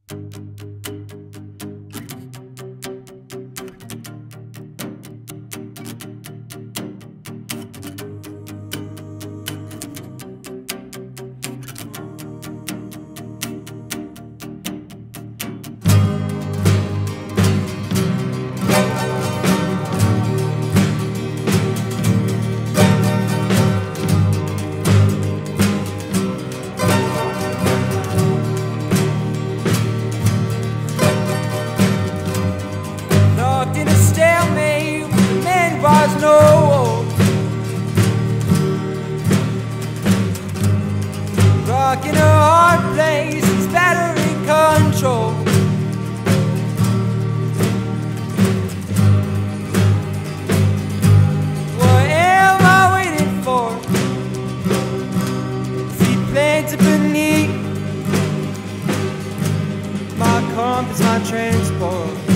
Rock in a hard place, it's battery control. What am I waiting for? Seaplanes are beneath my compass, my transport.